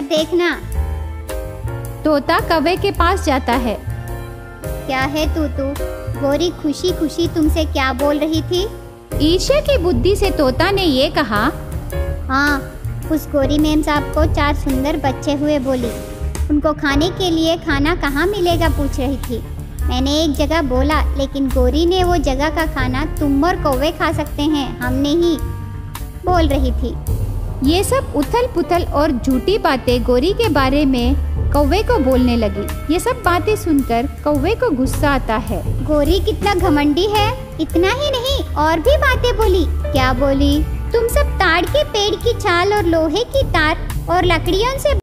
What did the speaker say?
देखना। तोता कौवे के पास जाता है। क्या है तूतू? गौरी खुशी खुशी तुमसे क्या बोल रही थी? ईर्ष्या की बुद्धि से तोता ने ये कहा, हाँ, उस गौरी मेम साहब को 4 सुंदर बच्चे हुए बोली। उनको खाने के लिए खाना कहाँ मिलेगा पूछ रही थी। मैंने एक जगह बोला, लेकिन गौरी ने वो जगह का खाना तुम और कौवे खा सकते हैं, हम नहीं, बोल रही थी। ये सब उथल पुथल और झूठी बातें गौरी के बारे में कौवे को बोलने लगी। ये सब बातें सुनकर कौवे को गुस्सा आता है। गौरी कितना घमंडी है। इतना ही नहीं, और भी बातें बोली। क्या बोली? तुम सब ताड़ के पेड़ की छाल और लोहे की तार और लकड़ियों से